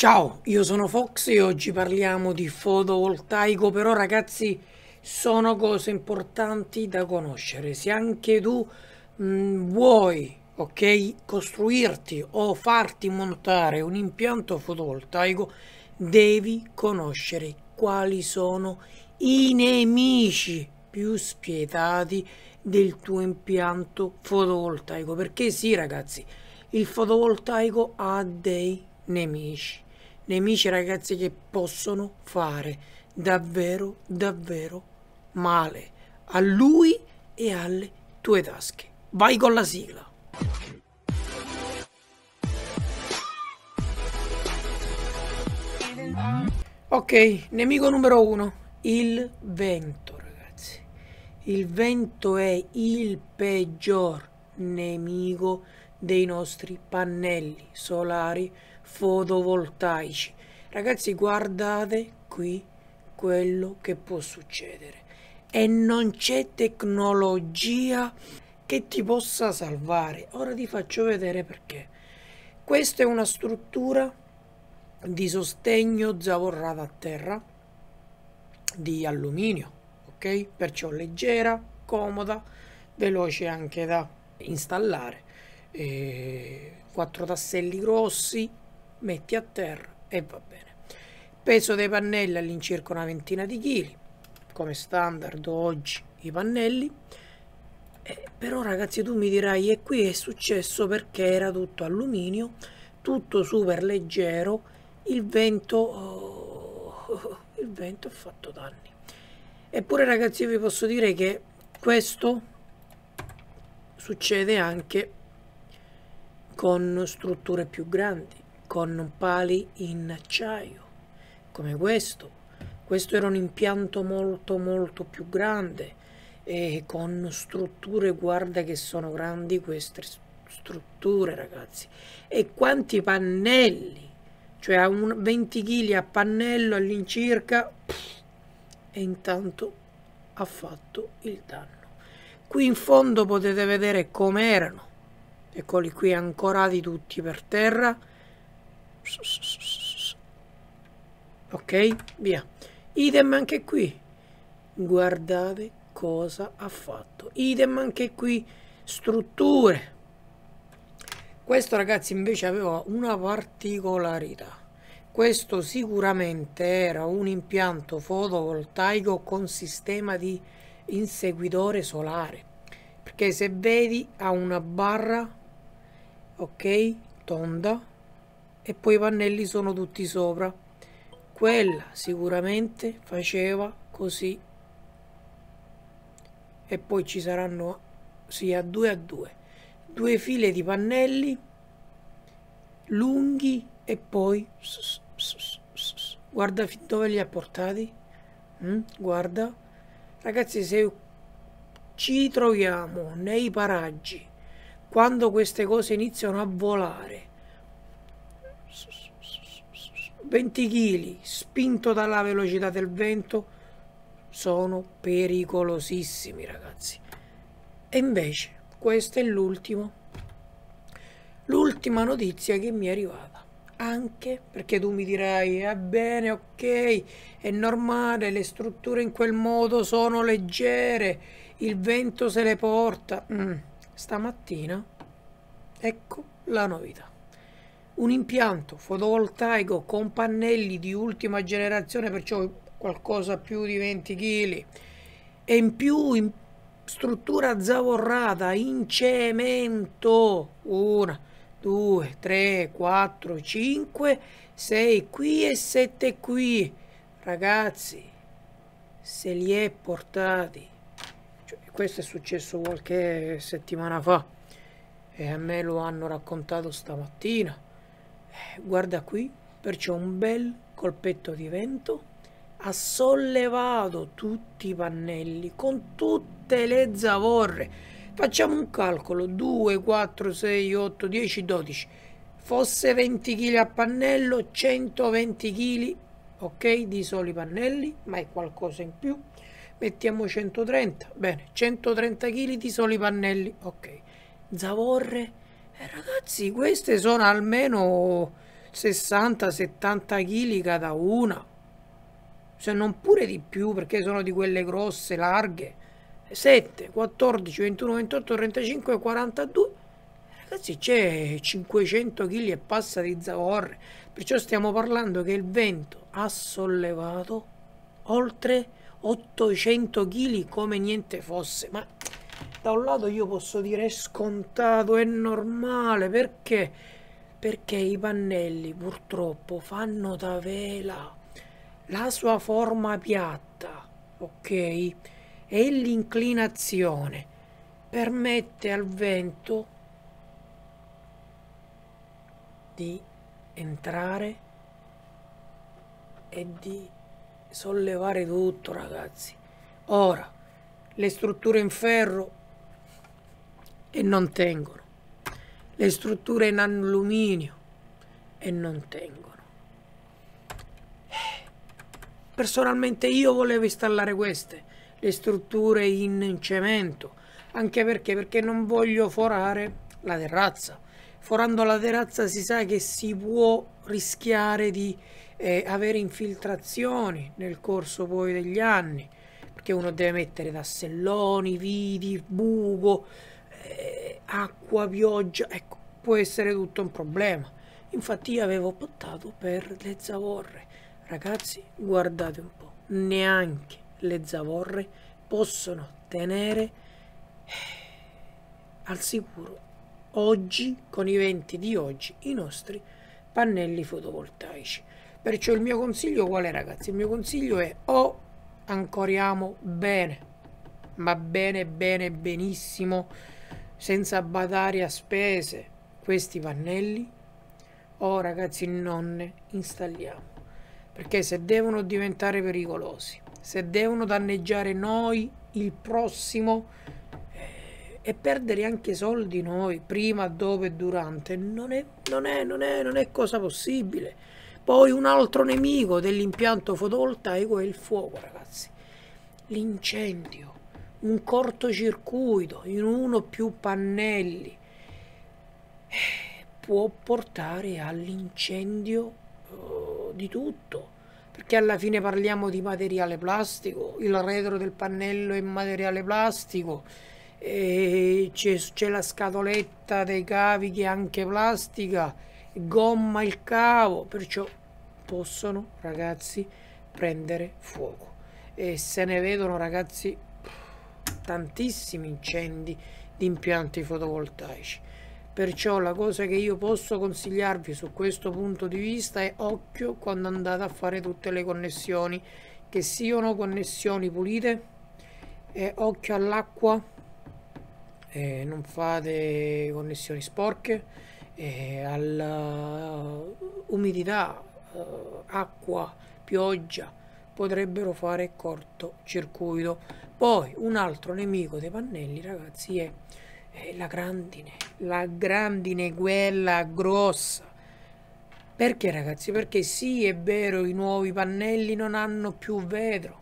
Ciao, io sono Fox e oggi parliamo di fotovoltaico, però ragazzi sono cose importanti da conoscere. Se anche tu vuoi, ok, costruirti o farti montare un impianto fotovoltaico, devi conoscere quali sono i nemici più spietati del tuo impianto fotovoltaico. Perché sì, ragazzi, il fotovoltaico ha dei nemici. Nemici, ragazzi, che possono fare davvero, davvero male a lui e alle tue tasche. Vai con la sigla. Ok, nemico numero uno, il vento, ragazzi. Il vento è il peggior nemico dei nostri pannelli solari fotovoltaici. Ragazzi, guardate qui quello che può succedere. E non c'è tecnologia che ti possa salvare. Ora ti faccio vedere perché. Questa è una struttura di sostegno zavorrata a terra di alluminio, ok? Perciò leggera, comoda, veloce anche da installare. 4 tasselli grossi, metti a terra e va bene. Peso dei pannelli all'incirca una ventina di chili, come standard oggi i pannelli. Però ragazzi, tu mi dirai, e qui è successo perché era tutto alluminio, tutto super leggero, il vento ha fatto danni. Eppure ragazzi, io vi posso dire che questo succede anche con strutture più grandi, con pali in acciaio, come questo. Questo era un impianto molto più grande e con strutture, guarda che sono grandi queste strutture, ragazzi. E quanti pannelli, cioè a 20 kg a pannello all'incirca, e intanto ha fatto il danno. Qui in fondo potete vedere come erano, eccoli qui ancorati tutti per terra. Ok, via. Idem anche qui, guardate cosa ha fatto. Idem anche qui, strutture. Questo ragazzi invece aveva una particolarità. Questo sicuramente era un impianto fotovoltaico con sistema di inseguitore solare, perché se vedi ha una barra, ok, tonda, e poi i pannelli sono tutti sopra. Quella sicuramente faceva così, e poi ci saranno, sì, a due file di pannelli lunghi e poi guarda fin dove li ha portati. Guarda ragazzi, se ci troviamo nei paraggi quando queste cose iniziano a volare, 20 kg spinto dalla velocità del vento, sono pericolosissimi, ragazzi. E invece questa è l'ultima notizia che mi è arrivata. Anche perché tu mi dirai, va bene, ok, è normale, le strutture in quel modo sono leggere, il vento se le porta. Stamattina, ecco la novità. Un impianto fotovoltaico con pannelli di ultima generazione, perciò qualcosa più di 20 kg, e in più in struttura zavorrata in cemento. 1, 2, 3, 4, 5, 6 qui e 7 qui. Ragazzi, se li è portati. Cioè, questo è successo qualche settimana fa e a me lo hanno raccontato stamattina. Guarda qui, perciò un bel colpetto di vento ha sollevato tutti i pannelli con tutte le zavorre. Facciamo un calcolo: 2, 4, 6, 8, 10, 12. Fosse 20 kg a pannello, 120 kg, ok, di soli pannelli, ma è qualcosa in più. Mettiamo 130, bene, 130 kg di soli pannelli, ok. Zavorre, ragazzi, queste sono almeno 60-70 kg cada una, se non pure di più, perché sono di quelle grosse, larghe. 7, 14, 21, 28, 35, 42. Ragazzi, c'è 500 kg e passa di zavorre. Perciò stiamo parlando che il vento ha sollevato oltre 800 kg come niente fosse. Ma da un lato io posso dire è scontato, è normale, perché? Perché i pannelli purtroppo fanno da vela. La sua forma piatta, ok? E l'inclinazione permette al vento di entrare e di sollevare tutto, ragazzi. Ora, le strutture in ferro e non tengono, le strutture in alluminio e non tengono. Personalmente io volevo installare queste, le strutture in cemento, anche perché non voglio forare la terrazza. Forando la terrazza si sa che si può rischiare di avere infiltrazioni nel corso poi degli anni, perché uno deve mettere tasselloni, viti, buco, acqua, pioggia, ecco, può essere tutto un problema. Infatti io avevo optato per le zavorre. Ragazzi, guardate un po', neanche le zavorre possono tenere al sicuro oggi, con i venti di oggi, i nostri pannelli fotovoltaici. Perciò il mio consiglio qual è, ragazzi? Il mio consiglio è o ancoriamo bene, ma bene, bene, benissimo, senza badare a spese questi pannelli, o ragazzi non ne installiamo. Perché se devono diventare pericolosi, se devono danneggiare noi, il prossimo, e perdere anche soldi noi, prima, dopo e durante, non è cosa possibile. Poi un altro nemico dell'impianto fotovoltaico è il fuoco, ragazzi. L'incendio, un cortocircuito in uno o più pannelli può portare all'incendio di tutto, perché alla fine parliamo di materiale plastico, il retro del pannello è materiale plastico, c'è la scatoletta dei cavi che è anche plastica, gomma il cavo, perciò possono, ragazzi, prendere fuoco, e se ne vedono, ragazzi, tantissimi incendi di impianti fotovoltaici. Perciò la cosa che io posso consigliarvi su questo punto di vista è occhio quando andate a fare tutte le connessioni, che siano connessioni pulite, occhio all'acqua, non fate connessioni sporche, all'umidità, acqua, pioggia, potrebbero fare cortocircuito. Poi un altro nemico dei pannelli, ragazzi, è la grandine, quella grossa. Perché, ragazzi? Perché sì, è vero, i nuovi pannelli non hanno più vetro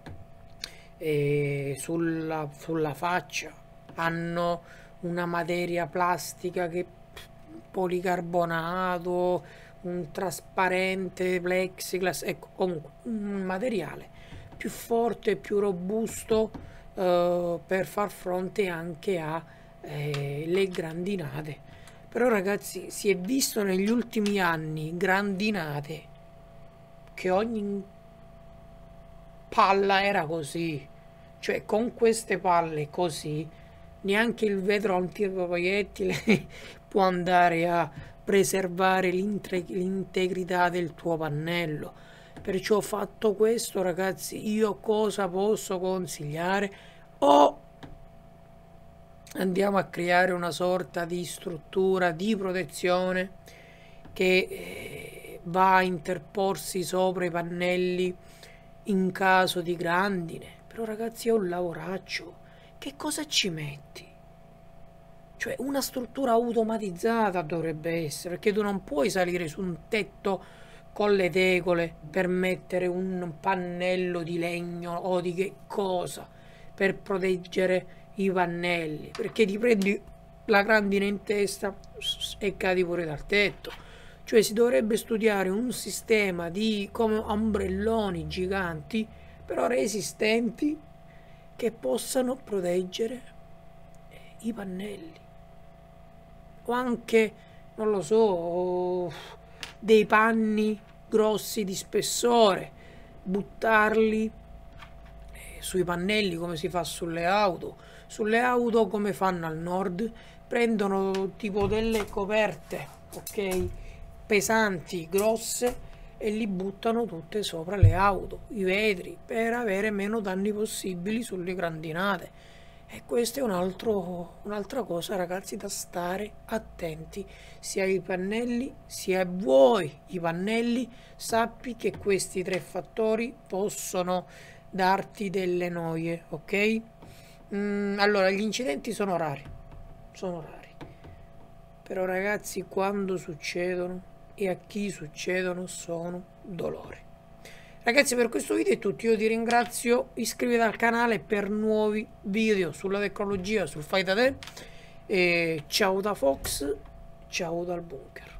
sulla faccia, hanno una materia plastica che policarbonato, un trasparente plexiglass, ecco, comunque un materiale più forte, più robusto, per far fronte anche a le grandinate. Però, ragazzi, si è visto negli ultimi anni grandinate che ogni palla era così, cioè con queste palle così neanche il vetro antiproiettile può andare a preservare l'integrità del tuo pannello. Perciò, fatto questo, ragazzi, io cosa posso consigliare? O andiamo a creare una sorta di struttura di protezione che va a interporsi sopra i pannelli in caso di grandine. Però, ragazzi, è un lavoraccio. Che cosa ci metti? Cioè, una struttura automatizzata dovrebbe essere, perché tu non puoi salire su un tetto con le tegole per mettere un pannello di legno o di che cosa per proteggere i pannelli, perché ti prendi la grandine in testa e cadi pure dal tetto. Cioè si dovrebbe studiare un sistema di come ombrelloni giganti, però resistenti, che possano proteggere i pannelli. O anche, non lo so, dei panni grossi di spessore, buttarli sui pannelli come si fa sulle auto. Sulle auto come fanno al nord? Prendono tipo delle coperte, ok? Pesanti, grosse, e li buttano tutte sopra le auto, i vetri, per avere meno danni possibili sulle grandinate. E questa è un'altra cosa, ragazzi, da stare attenti. Sia i pannelli, sia voi i pannelli, sappi che questi tre fattori possono darti delle noie, ok? Allora, gli incidenti sono rari, però ragazzi, quando succedono e a chi succedono sono dolori. Ragazzi, per questo video è tutto, io ti ringrazio, iscriviti al canale per nuovi video sulla tecnologia, sul fai da te, e ciao da Fox, ciao dal bunker.